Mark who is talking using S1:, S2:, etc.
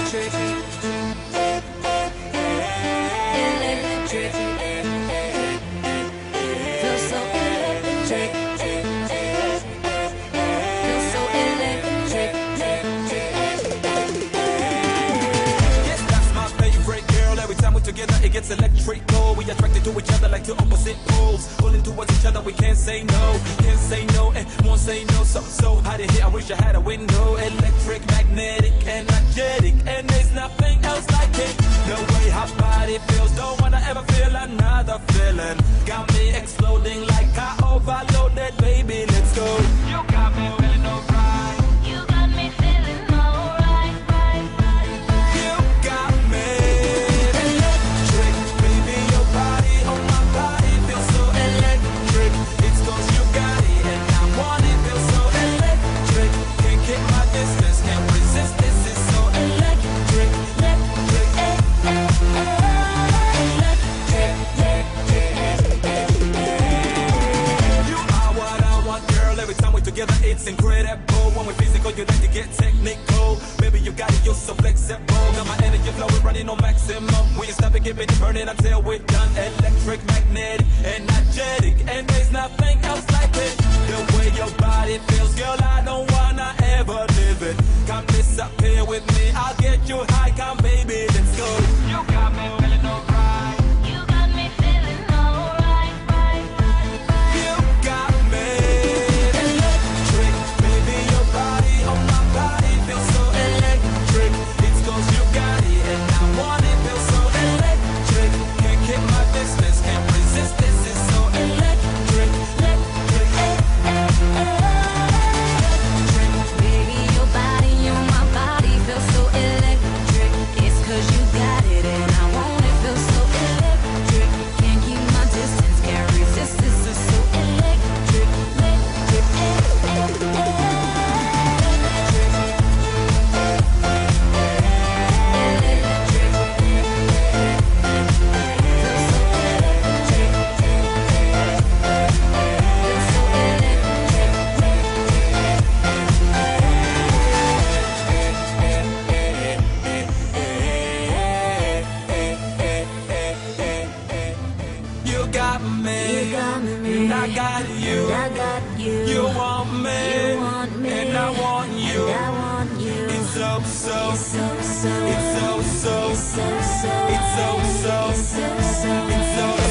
S1: Together it gets electrical. We attracted to each other like two opposite poles, pulling towards each other. We can't say no, and won't say no. So hot in here, I wish I had a window. Electric, magnetic, energetic, and there's nothing else like it. The way our body feels, don't wanna ever feel another feeling. Got me exploding like I overloaded, baby. Let's go. You got me feeling alright.
S2: You got me feeling alright, right, right, right.
S1: You got me. Together it's incredible. When we're physical, you like to get technical. Baby, you got it, you're so flexible. Got my energy flowing, running on maximum. We ain't stopping, keep it burning until we're done. Electric, magnetic, energetic, and there's nothing else like it. The way your body feels, girl, I don't wanna ever live it. Come disappear with me, I'll get you high. Come, baby, let's go. You got me feeling alright.
S2: You got me feeling alright, right, right, right.
S1: You got me. And I got you. You want me, and I want you. It's so, it's so, it's so, it's so.